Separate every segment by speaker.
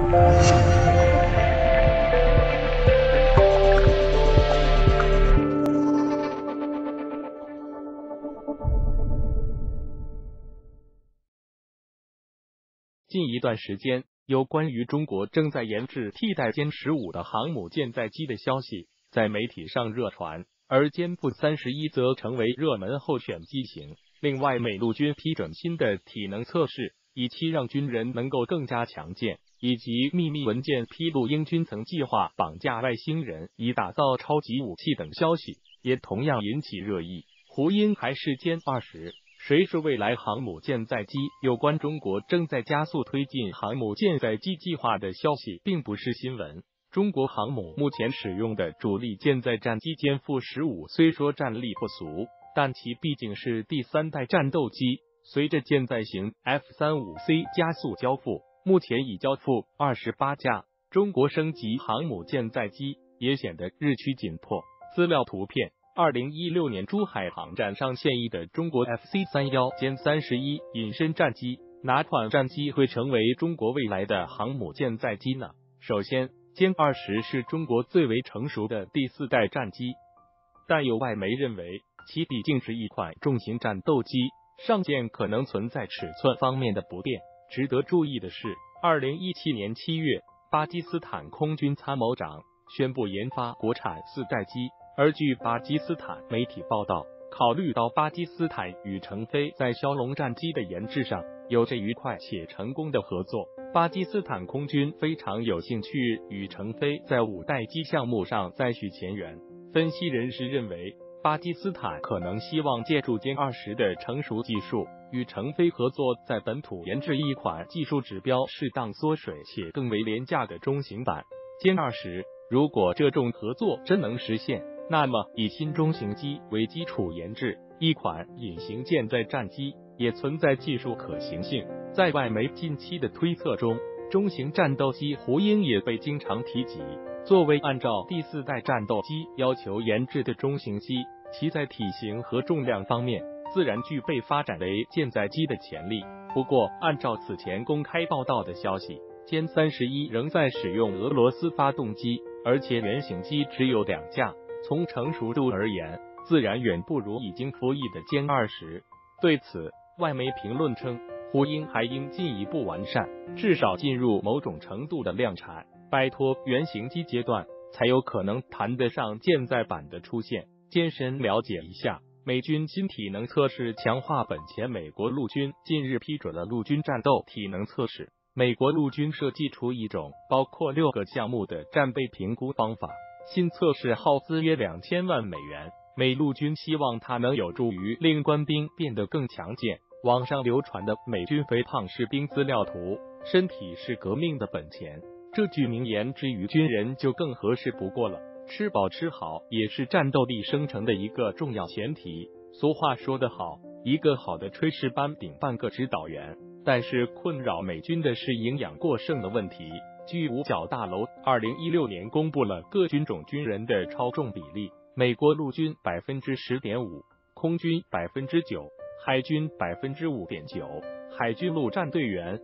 Speaker 1: 近一段时间，有关于中国正在研制替代歼15的航母舰载机的消息在媒体上热传，而歼负31则成为热门候选机型。另外，美陆军批准新的体能测试，以期让军人能够更加强健，以及秘密文件披露英军曾计划绑架外星人以打造超级武器等消息，也同样引起热议。胡鹰还是歼20？谁是未来航母舰载机？有关中国正在加速推进航母舰载机计划的消息并不是新闻。中国航母目前使用的主力舰载战机歼负15虽说战力不俗，但其毕竟是第3代战斗机。随着舰载型 F-35C 加速交付，目前已交付28架，中国升级航母舰载机也显得日趋紧迫。资料图片2016年珠海航展上现役的中国 FC-31歼31隐身战机，哪款战机会成为中国未来的航母舰载机呢？首先，歼20是中国最为成熟的第4代战机，但有外媒认为其毕竟是一款重型战斗机，上舰可能存在尺寸方面的不便。值得注意的是，2017年7月，巴基斯坦空军参谋长宣布研发国产4代机。而据巴基斯坦媒体报道，考虑到巴基斯坦与成飞在枭龙战机的研制上有着愉快且成功的合作，巴基斯坦空军非常有兴趣与成飞在5代机项目上再续前缘。分析人士认为，巴基斯坦可能希望借助歼20的成熟技术，与成飞合作，在本土研制一款技术指标适当缩水且更为廉价的中型版歼20。如果这种合作真能实现，那么以新中型机为基础研制一款隐形舰载战机也存在技术可行性。在外媒近期的推测中，中型战斗机胡鹰也被经常提及。作为按照第4代战斗机要求研制的中型机，其在体型和重量方面自然具备发展为舰载机的潜力。不过，按照此前公开报道的消息，歼31仍在使用俄罗斯发动机，而且原型机只有2架。从成熟度而言，自然远不如已经服役的歼20。对此，外媒评论称，胡鹰还应进一步完善，至少进入某种程度的量产，摆脱原型机阶段，才有可能谈得上舰载版的出现。艰深了解一下美军新体能测试强化。本前美国陆军近日批准了陆军战斗体能测试。美国陆军设计出一种包括6个项目的战备评估方法。新测试耗资约$2000万，美陆军希望它能有助于令官兵变得更强健。网上流传的美军肥胖士兵资料图，身体是革命的本钱，这句名言之于军人就更合适不过了。吃饱吃好也是战斗力生成的一个重要前提。俗话说得好，一个好的炊事班顶半个指导员。但是困扰美军的是营养过剩的问题。据五角大楼2016年公布了各军种军人的超重比例，美国陆军 10.5%， 空军 9%， 海军 5.9%， 海军陆战队员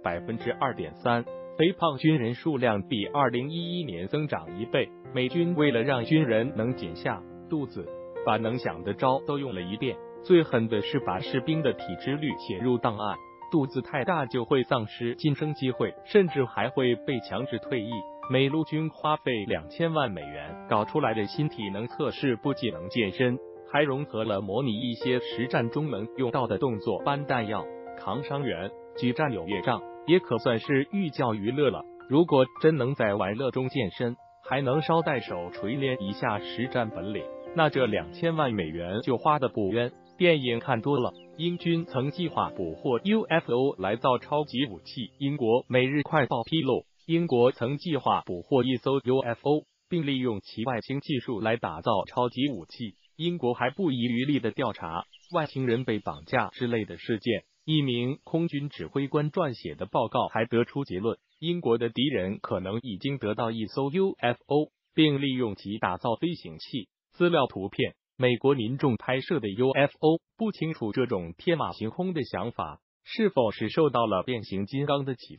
Speaker 1: 2.3%。肥胖军人数量比2011年增长1倍。美军为了让军人能减下肚子，把能想的招都用了一遍。最狠的是把士兵的体脂率写入档案，肚子太大就会丧失晋升机会，甚至还会被强制退役。美陆军花费$2000万搞出来的新体能测试，不仅能健身，还融合了模拟一些实战中能用到的动作，搬弹药、扛伤员、举战友乐章，也可算是寓教于乐了。如果真能在玩乐中健身，还能捎带手锤炼一下实战本领，那这$2000万就花得不冤。电影看多了，英军曾计划捕获 UFO 来造超级武器。英国《每日快报》披露，英国曾计划捕获一艘 UFO， 并利用其外星技术来打造超级武器。英国还不遗余力地调查外星人被绑架之类的事件。一名空军指挥官撰写的报告还得出结论，英国的敌人可能已经得到一艘 UFO， 并利用其打造飞行器。资料图片，美国民众拍摄的 UFO， 不清楚这种天马行空的想法是否是受到了变形金刚的启发。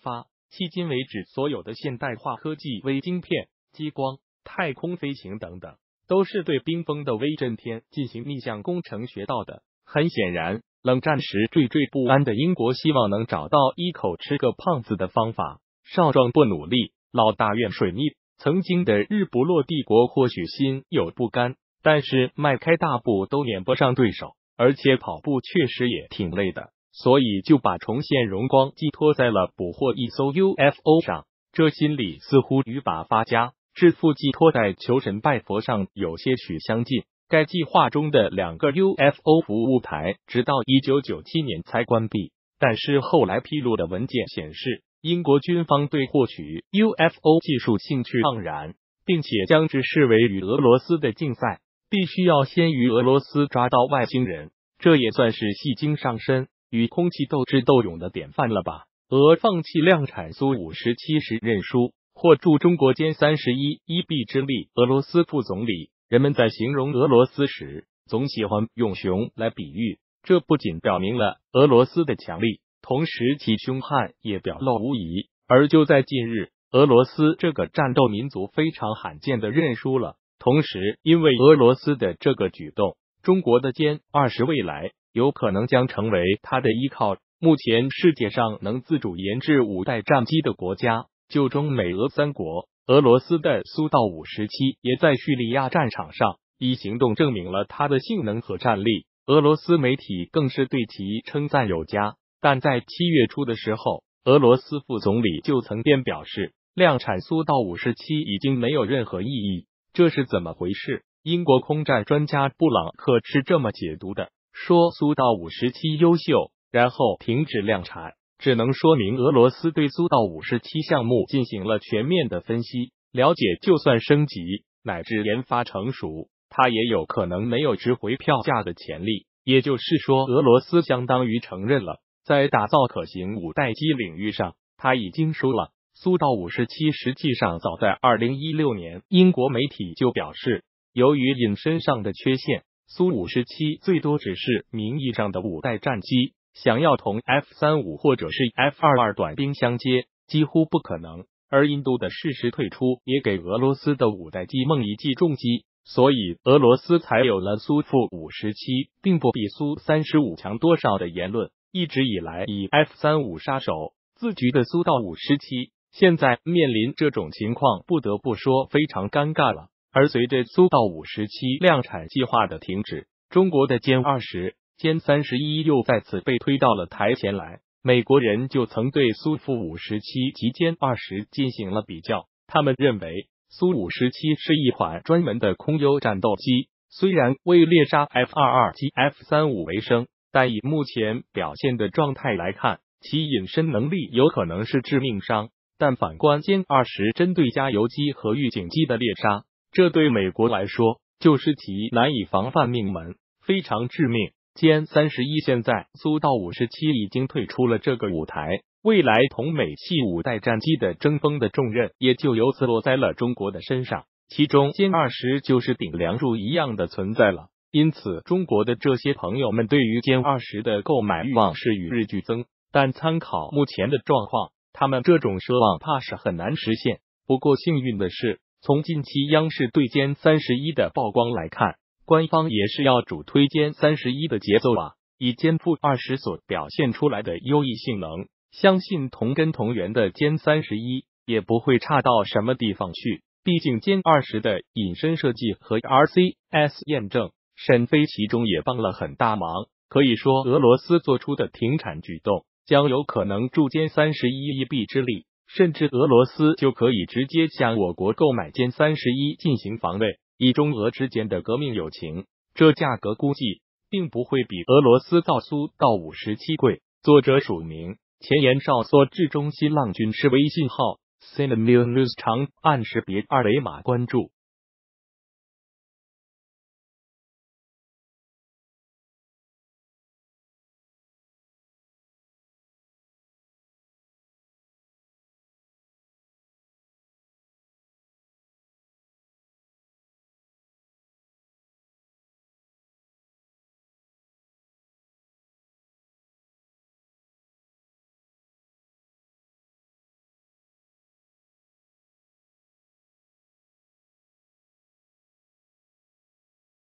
Speaker 1: 迄今为止，所有的现代化科技，微晶片、激光、太空飞行等等，都是对冰封的威震天进行逆向工程学到的。很显然，冷战时惴惴不安的英国希望能找到一口吃个胖子的方法，少壮不努力，老大愿水逆。曾经的日不落帝国或许心有不甘，但是迈开大步都撵不上对手，而且跑步确实也挺累的，所以就把重现荣光寄托在了捕获一艘 UFO 上。这心理似乎与把发家致富寄托在求神拜佛上有些许相近。该计划中的2个 UFO 服务台直到1997年才关闭，但是后来披露的文件显示，英国军方对获取 UFO 技术兴趣盎然，并且将之视为与俄罗斯的竞赛，必须要先于俄罗斯抓到外星人，这也算是戏精上身，与空气斗智斗勇的典范了吧。俄放弃量产苏57时认输，或助中国歼31一臂之力。俄罗斯副总理，人们在形容俄罗斯时，总喜欢用熊来比喻，这不仅表明了俄罗斯的强力，同时其凶悍也表露无遗。而就在近日，俄罗斯这个战斗民族非常罕见的认输了。同时，因为俄罗斯的这个举动，中国的歼20未来有可能将成为他的依靠。目前世界上能自主研制5代战机的国家就中美俄3国，俄罗斯的苏到57也在叙利亚战场上以行动证明了它的性能和战力，俄罗斯媒体更是对其称赞有加。但在7月初的时候，俄罗斯副总理就曾便表示，量产苏到57已经没有任何意义。这是怎么回事？英国空战专家布朗克是这么解读的，说苏到57优秀，然后停止量产，只能说明俄罗斯对苏到57项目进行了全面的分析了解，就算升级乃至研发成熟，它也有可能没有值回票价的潜力。也就是说，俄罗斯相当于承认了，在打造可行5代机领域上，它已经输了。苏到57实际上早在2016年，英国媒体就表示，由于引申上的缺陷，苏57最多只是名义上的5代战机，想要同 F-35或者是 F-22短兵相接，几乎不可能。而印度的适时退出也给俄罗斯的5代机梦一记重击，所以俄罗斯才有了苏负57并不比苏35强多少的言论。一直以来以 F-35杀手自居的苏到57，现在面临这种情况，不得不说非常尴尬了。而随着苏到57量产计划的停止，中国的歼20、歼31又再次被推到了台前来。美国人就曾对苏负57及歼20进行了比较，他们认为苏57是一款专门的空优战斗机，虽然为猎杀 F-22及 F-35为生，但以目前表现的状态来看，其隐身能力有可能是致命伤。但反观歼20针对加油机和预警机的猎杀，这对美国来说就是其难以防范命门，非常致命。歼31现在苏到57已经退出了这个舞台，未来同美系5代战机的争锋的重任也就由此落在了中国的身上，其中歼20就是顶梁柱一样的存在了。因此，中国的这些朋友们对于歼20的购买欲望是与日俱增，但参考目前的状况，他们这种奢望怕是很难实现。不过幸运的是，从近期央视对歼31的曝光来看，官方也是要主推歼31的节奏啊。以歼负20所表现出来的优异性能，相信同根同源的歼31也不会差到什么地方去。毕竟歼20的隐身设计和 RCS 验证，沈飞其中也帮了很大忙。可以说，俄罗斯做出的停产举动将有可能助歼31一臂之力，甚至俄罗斯就可以直接向我国购买歼31进行防卫。以中俄之间的革命友情，这价格估计并不会比俄罗斯造苏到57贵。作者署名：前沿哨所至中新浪军事微信号 CNews News 长按识别2维码关注。